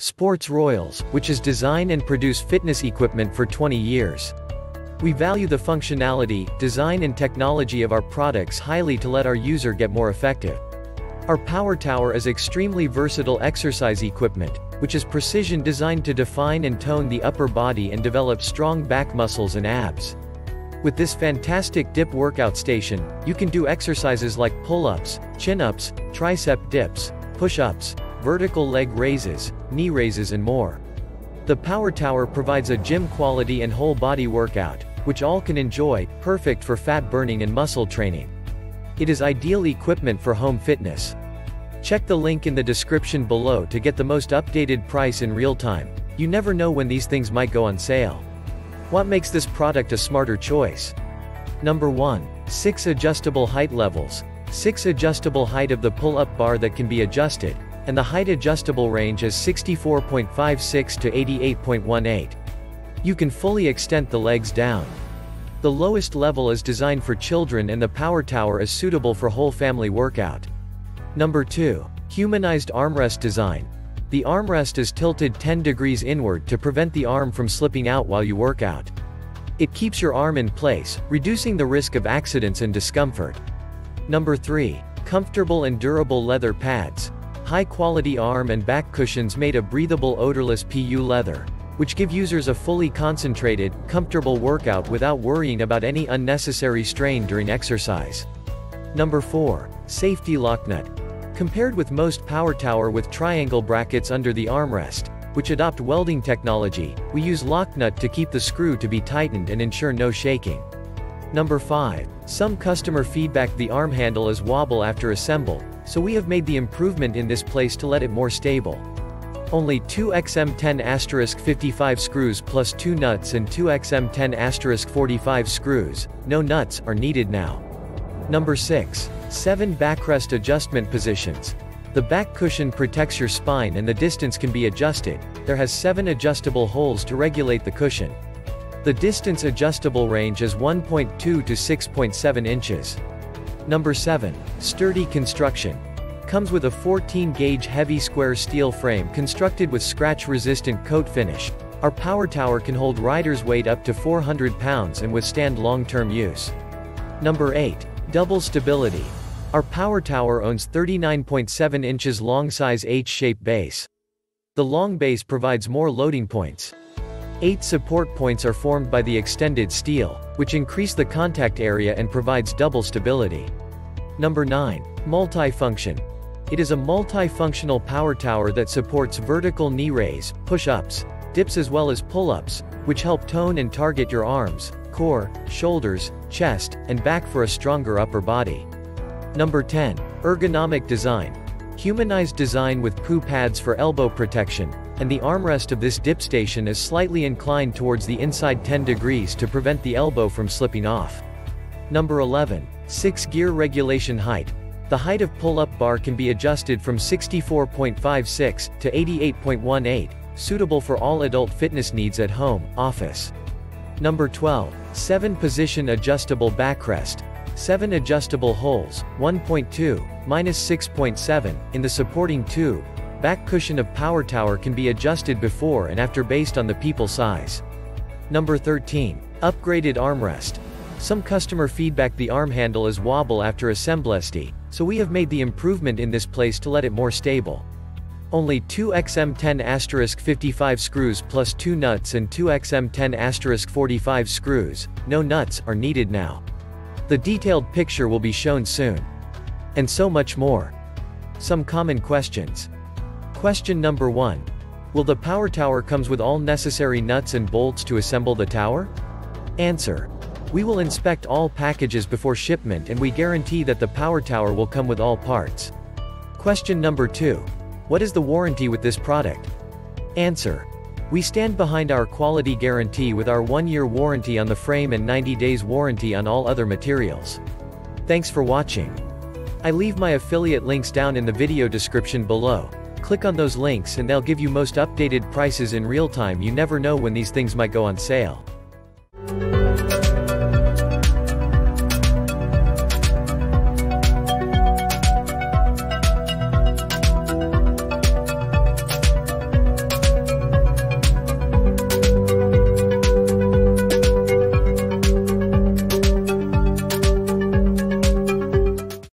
Sports Royals, which has designed and produced fitness equipment for 20 years. We value the functionality, design and technology of our products highly to let our user get more effective. Our Power Tower is extremely versatile exercise equipment, which is precision designed to define and tone the upper body and develop strong back muscles and abs. With this fantastic dip workout station, you can do exercises like pull-ups, chin-ups, tricep dips, push-ups, vertical leg raises, knee raises and more. The Power Tower provides a gym quality and whole body workout, which all can enjoy, perfect for fat burning and muscle training. It is ideal equipment for home fitness. Check the link in the description below to get the most updated price in real time. You never know when these things might go on sale. What makes this product a smarter choice? Number 1. 6 adjustable height levels. 6 adjustable height of the pull-up bar that can be adjusted, and the height adjustable range is 64.56 to 88.18. You can fully extend the legs down. The lowest level is designed for children and the Power Tower is suitable for whole family workout. Number 2. Humanized armrest design. The armrest is tilted 10 degrees inward to prevent the arm from slipping out while you work out. It keeps your arm in place, reducing the risk of accidents and discomfort. Number 3. Comfortable and durable leather pads. High-quality arm and back cushions made of breathable odorless PU leather, which give users a fully concentrated, comfortable workout without worrying about any unnecessary strain during exercise. Number 4. Safety lock nut. Compared with most Power Tower with triangle brackets under the armrest, which adopt welding technology, we use lock nut to keep the screw to be tightened and ensure no shaking. Number 5. Some customer feedback the arm handle is wobble after assemble, so we have made the improvement in this place to let it more stable. Only 2 XM10*55 screws plus 2 nuts and 2 XM10*45 screws, no nuts, are needed now. Number 6. 7 backrest adjustment positions. The back cushion protects your spine and the distance can be adjusted. There has 7 adjustable holes to regulate the cushion. The distance adjustable range is 1.2 to 6.7 inches. Number 7. Sturdy construction. Comes with a 14-gauge heavy square steel frame constructed with scratch-resistant coat finish. Our Power Tower can hold riders' weight up to 400 pounds and withstand long-term use. Number 8. Double stability. Our Power Tower owns 39.7 inches long size H-shaped base. The long base provides more loading points. 8 support points are formed by the extended steel, which increase the contact area and provides double stability. Number 9. Multi-function. It is a multi-functional Power Tower that supports vertical knee raise, push-ups, dips as well as pull-ups, which help tone and target your arms, core, shoulders, chest, and back for a stronger upper body. Number 10. Ergonomic design. Humanized design with PU pads for elbow protection, and the armrest of this dip station is slightly inclined towards the inside 10 degrees to prevent the elbow from slipping off. Number 11. 6 gear regulation height. The height of pull-up bar can be adjusted from 64.56 to 88.18, suitable for all adult fitness needs at home, office. Number 12. 7 position adjustable backrest. 7 adjustable holes, 1.2, -6.7, in the supporting tube. Back cushion of Power Tower can be adjusted before and after based on the people size. Number 13. Upgraded armrest. Some customer feedback the arm handle is wobble after assemblesty, so we have made the improvement in this place to let it more stable. Only 2 XM10*55 screws plus 2 nuts and 2 XM10*45 screws, no nuts, are needed now. The detailed picture will be shown soon. And so much more. Some common questions. Question number 1. Will the Power Tower comes with all necessary nuts and bolts to assemble the tower? Answer. We will inspect all packages before shipment and we guarantee that the Power Tower will come with all parts. Question number 2. What is the warranty with this product? Answer. We stand behind our quality guarantee with our 1-year warranty on the frame and 90 days warranty on all other materials. Thanks for watching. I leave my affiliate links down in the video description below. Click on those links and they'll give you most updated prices in real time. You never know when these things might go on sale.